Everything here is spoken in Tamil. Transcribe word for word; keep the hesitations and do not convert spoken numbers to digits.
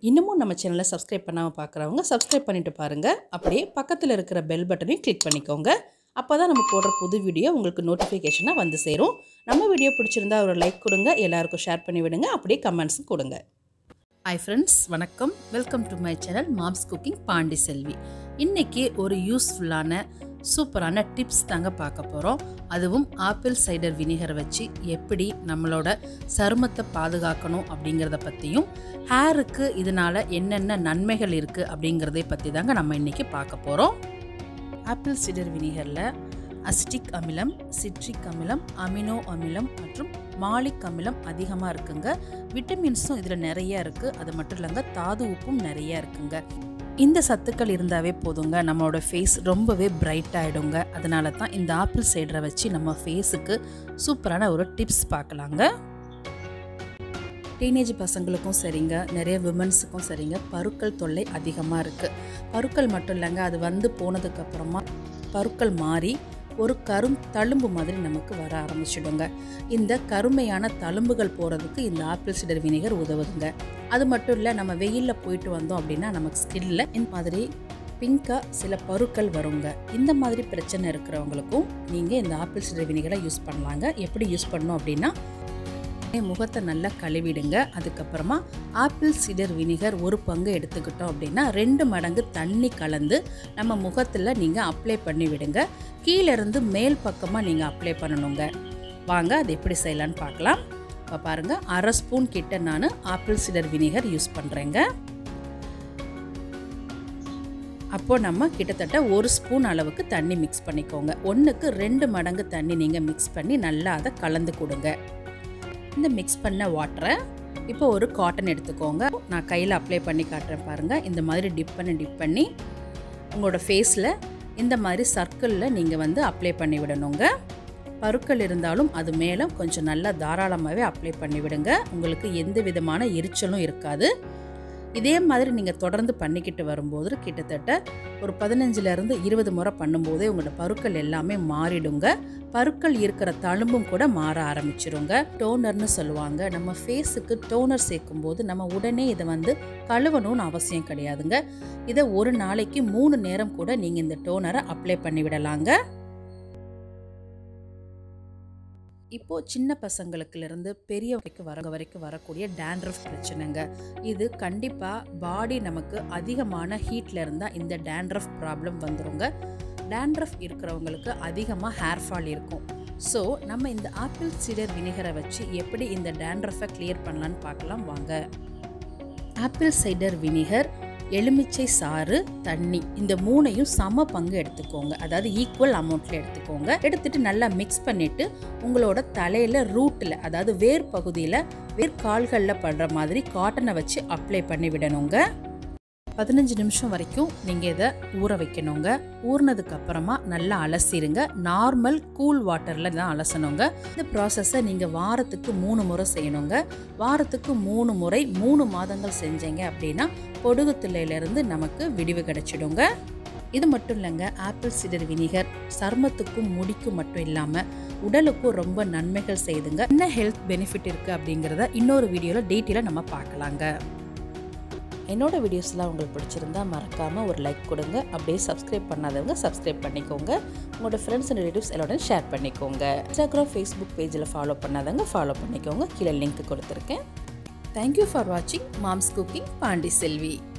இன்னமும் நம்ம சேனலை சப்ஸ்கிரைப் பண்ணாமல் பார்க்குறவங்க சப்ஸ்கிரைப் பண்ணிட்டு பாருங்கள். அப்படியே பக்கத்தில் இருக்கிற பெல் பட்டனையும் கிளிக் பண்ணிக்கோங்க. அப்போ தான் நம்ம போடுற புது வீடியோ உங்களுக்கு நோட்டிஃபிகேஷனாக வந்து சேரும். நம்ம வீடியோ பிடிச்சிருந்தா ஒரு லைக் கொடுங்க, எல்லாருக்கும் ஷேர் பண்ணி விடுங்க, அப்படியே கமெண்ட்ஸும் கொடுங்க. ஹாய் ஃப்ரெண்ட்ஸ், வணக்கம். Welcome to my channel mom's cooking Pandiselvi. இன்றைக்கி ஒரு யூஸ்ஃபுல்லான சூப்பரான டிப்ஸ் தாங்க பார்க்க போகிறோம். அதுவும் ஆப்பிள் சைடர் வினிகரை வச்சு எப்படி நம்மளோட சருமத்தை பாதுகாக்கணும் அப்படிங்கிறத பற்றியும், ஹேருக்கு இதனால் என்னென்ன நன்மைகள் இருக்குது அப்படிங்கிறதை பற்றி தாங்க நம்ம இன்றைக்கி பார்க்க போகிறோம். ஆப்பிள் சைடர் வினிகரில் அசிட்டிக் அமிலம், சிட்ரிக் அமிலம், அமினோ அமிலம் மற்றும் மாலிக் அமிலம் அதிகமாக இருக்குங்க. விட்டமின்ஸும் இதில் நிறைய இருக்குது. அது மட்டும் இல்லைங்க, தாது உப்பும் நிறைய இருக்குங்க. இந்த சத்துக்கள் இருந்தாவே போதுங்க, நம்மளோட ஃபேஸ் ரொம்பவே பிரைட் ஆகிடுங்க. அதனால தான் இந்த ஆப்பிள் சைடரை வச்சு நம்ம ஃபேஸுக்கு சூப்பரான ஒரு டிப்ஸ் பார்க்கலாங்க. டீனேஜ் பசங்களுக்கும் சரிங்க, நிறைய விமன்ஸுக்கும் சரிங்க, பருக்கள் தொல்லை அதிகமாக இருக்குது. பருக்கள் மட்டும் இல்லைங்க, அது வந்து போனதுக்கப்புறமா பருக்கள் மாறி ஒரு கரும் தழும்பு மாதிரி நமக்கு வர ஆரம்பிச்சிடுங்க. இந்த கருமையான தழும்புகள் போகிறதுக்கு இந்த ஆப்பிள் சைடர் வினிகர் உதவுதுங்க. அது மட்டும் இல்லை, நம்ம வெயிலில் போயிட்டு வந்தோம் அப்படின்னா நமக்கு ஸ்கின்னில் இந்த மாதிரி பிங்காக சில பருக்கள் வருங்க. இந்த மாதிரி பிரச்சனை இருக்கிறவங்களுக்கும் நீங்கள் இந்த ஆப்பிள் சைடர் வினிகரை யூஸ் பண்ணலாங்க. எப்படி யூஸ் பண்ணணும் அப்படின்னா, முகத்தை நல்லா கழுவிடுங்க. அதுக்கப்புறமா ஆப்பிள் சைடர் வினிகர் ஒரு பங்கு எடுத்துக்கிட்டோம் அப்படின்னா ரெண்டு மடங்கு தண்ணி கலந்து நம்ம முகத்தில் நீங்கள் அப்ளை பண்ணி விடுங்க. கீழேருந்து மேல் பக்கமாக நீங்கள் அப்ளை பண்ணணுங்க. வாங்க அது எப்படி செய்யலான்னு பார்க்கலாம். இப்போ பாருங்கள், அரை ஸ்பூன் கிட்ட நான் ஆப்பிள் சைடர் வினிகர் யூஸ் பண்ணுறேங்க. அப்போது நம்ம கிட்டத்தட்ட ஒரு ஸ்பூன் அளவுக்கு தண்ணி மிக்ஸ் பண்ணிக்கோங்க. ஒன்றுக்கு ரெண்டு மடங்கு தண்ணி நீங்கள் மிக்ஸ் பண்ணி நல்லா அதை கலந்து கொடுங்க. இந்த மிக்ஸ் பண்ண வாட்டரை இப்போ ஒரு காட்டன் எடுத்துக்கோங்க. நான் கையில் அப்ளை பண்ணி காட்டுறேன் பாருங்கள். இந்த மாதிரி டிப் பண்ணி டிப் பண்ணி உங்களோட ஃபேஸில் இந்த மாதிரி சர்க்கிளில் நீங்கள் வந்து அப்ளை பண்ணி விடணுங்க. பருக்கள் இருந்தாலும் அது மேலே கொஞ்சம் நல்லா தாராளமாகவே அப்ளை பண்ணி விடுங்க. உங்களுக்கு எந்த விதமான எரிச்சலும் இருக்காது. இதே மாதிரி நீங்கள் தொடர்ந்து பண்ணிக்கிட்டு வரும்போது கிட்டத்தட்ட ஒரு பதினஞ்சுலேருந்து இருபது முறை பண்ணும்போதே உங்களோட பருக்கள் எல்லாமே மாறிடுங்க. பருக்கள் இருக்கிற தழும்பும் கூட மாற ஆரம்பிச்சிருங்க. டோனர்னு சொல்லுவாங்க. நம்ம ஃபேஸுக்கு டோனர் சேர்க்கும் போது நம்ம உடனே இதை வந்து கழுவணும்னு அவசியம் கிடையாதுங்க. இதை ஒரு நாளைக்கு மூணு நேரம் கூட நீங்கள் இந்த டோனரை அப்ளை பண்ணி விடலாங்க. இப்போது சின்ன பசங்களுக்குலேருந்து பெரிய வரைக்கும் வர வரைக்கும் வரக்கூடிய டேண்ட்ரஃப் பிரச்சனைங்க. இது கண்டிப்பாக பாடி நமக்கு அதிகமான ஹீட்டில் இருந்தால் இந்த டேண்ட்ரஃப் ப்ராப்ளம் வந்துடுங்க. டேண்ட்ரஃப் இருக்கிறவங்களுக்கு அதிகமாக ஹேர் ஃபால் இருக்கும். ஸோ நம்ம இந்த ஆப்பிள் சைடர் வினிகரை வச்சு எப்படி இந்த டேண்ட்ரஃபை கிளியர் பண்ணலான்னு பார்க்கலாம் வாங்க. ஆப்பிள் சைடர் வினிகர், எலுமிச்சை சாறு, தண்ணி, இந்த மூணையும் சம பங்கு எடுத்துக்கோங்க. அதாவது ஈக்குவல் அமௌண்ட்டில் எடுத்துக்கோங்க. எடுத்துட்டு நல்லா மிக்ஸ் பண்ணிவிட்டு உங்களோட தலையில் ரூட்டில், அதாவது வேர் பகுதியில், வேர் கால்களில் படுற மாதிரி காட்டனை வச்சு அப்ளை பண்ணி விடணுங்க. பதினஞ்சு நிமிஷம் வரைக்கும் நீங்கள் இதை ஊற வைக்கணுங்க. ஊறினதுக்கு அப்புறமா நல்லா அலசிடுங்க. நார்மல் கூல் வாட்டரில் தான் அலசணுங்க. இந்த ப்ராசஸை நீங்கள் வாரத்துக்கு மூணு முறை செய்யணுங்க. வாரத்துக்கு மூணு முறை மூணு மாதங்கள் செஞ்சீங்க அப்படின்னா பொடுகு தொல்லையிலிருந்து நமக்கு விடிவு கிடைச்சிடுங்க. இது மட்டும் இல்லைங்க, ஆப்பிள் சைடர் வினிகர் சருமத்துக்கும் முடிக்கும் மட்டும் இல்லாமல் உடலுக்கும் ரொம்ப நன்மைகள் செய்துங்க. என்ன ஹெல்த் பெனிஃபிட் இருக்குது அப்படிங்கிறத இன்னொரு வீடியோவில் டீட்டெயிலாக நம்ம பார்க்கலாங்க. என்னோட வீடியோஸ்லாம் உங்களுக்கு பிடிச்சிருந்தா மறக்காமல் ஒரு லைக் கொடுங்க. அப்படியே சப்ஸ்கிரைப் பண்ணாதவங்க சப்ஸ்கிரைப் பண்ணிக்கோங்க. உங்களோட ஃப்ரெண்ட்ஸ் அண்ட் ரிலேட்டிவ்ஸ் எல்லாரும் ஷேர் பண்ணிக்கோங்க. இன்ஸ்டாகிராம், ஃபேஸ்புக் பேஜில் ஃபாலோ பண்ணாதவங்க ஃபாலோ பண்ணிக்கோங்க. கீழே லிங்க் கொடுத்துருக்கேன். தேங்க்யூ ஃபார் வாட்சிங் மாம்ஸ் குக்கிங் பாண்டிசெல்வி.